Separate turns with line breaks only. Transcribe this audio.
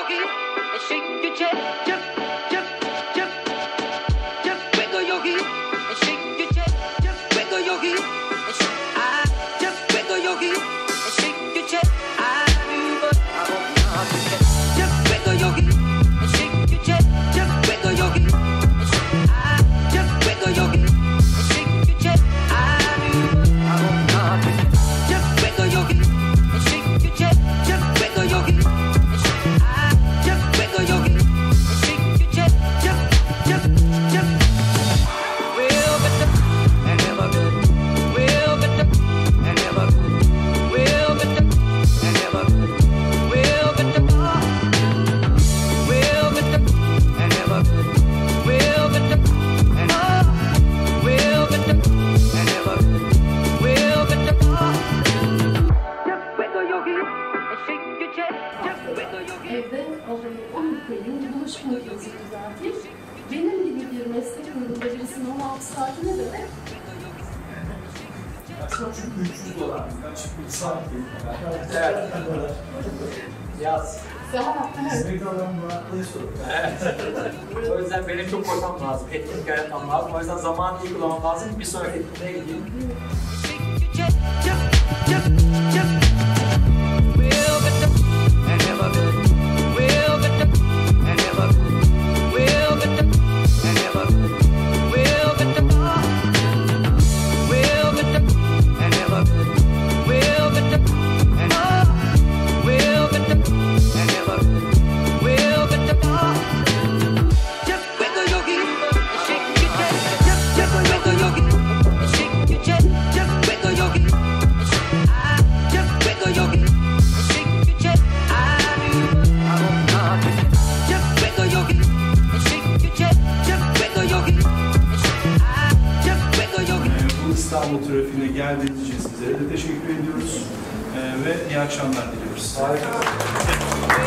Evde yeni bulaşık makinesi düzelteyim. Benim gibi bir meslek grubunda birisinin 16 saati ne demek?
Çünkü 300 dolar. Bir saat değil. Evet. Yaz. Hizmet alanı Murat'la sorun.
O yüzden benim çok koymam lazım. Etkinlik yaratmam lazım. O yüzden zamanı uygulamam lazım. Bir sonraki etkinliğe gideyim.
İstanbul trafiğine geldiğiniz için sizlere de teşekkür ediyoruz ve iyi akşamlar diliyoruz.
Harika.